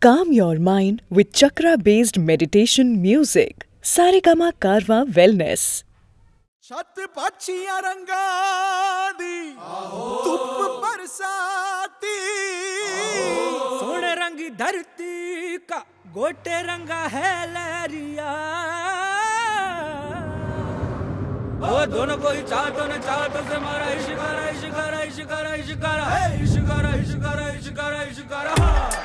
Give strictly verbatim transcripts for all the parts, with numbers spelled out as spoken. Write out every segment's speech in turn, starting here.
Calm your mind with chakra-based meditation music. Saregama Karwa Wellness. छत पक्षियां रंगा दी धुप बरसाती सोने रंगी धरती का गोटे रंगा है लहरिया वो दोनों को ही चाहतों ने चाहतों से मारा इश्कारा इश्कारा इश्कारा इश्कारा है इश्कारा इश्कारा इश्कारा इश्कारा।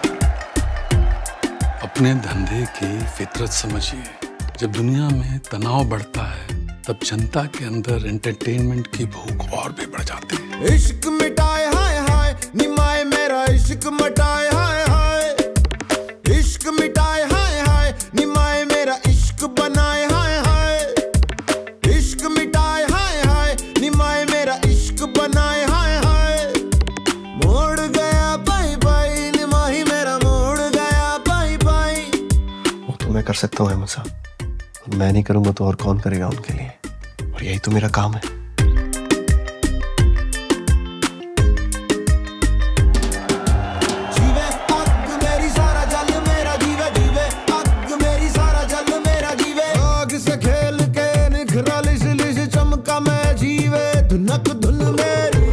अपने धंधे की फितरत समझिए। जब दुनिया में तनाव बढ़ता है तब जनता के अंदर एंटरटेनमेंट की भूख और भी बढ़ जाती है। इश्क मिटाए हाय हाय निमाए मेरा इश्क मिटाए हाय हाय इश्क मिटाए हाय हाय निमाए मेरा इश्क बनाए हाय हाय इश्क मिटाए हाय हाय निमाए मेरा इश्क बनाए हाय हाय। मोड़ गया बाई बाई निमाही मेरा मोड़ गया बाई बाई। वो तो मैं कर सकता हूँ अहमद साहब, मैं नहीं करूंगा तो और कौन करेगा उनके लिए, और यही तो मेरा काम है। जीवे आग मेरी सारा जल मेरा जीवे जीवे आग मेरी सारा जल मेरा जीवे आग से खेल के निखरा लिस लिस चमका मैं जीवे धुनक धुन मेरी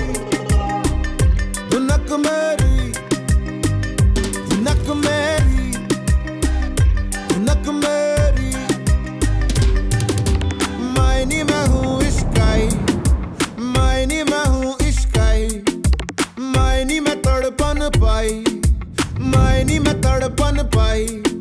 धुनक मेरी धुनक मेरी धुनक मेरी। मायनी मैं हूँ इश्काई मायनी मैं हूँ इश्काई मायनी में तड़पन पाई मायनी में तड़पन पाई।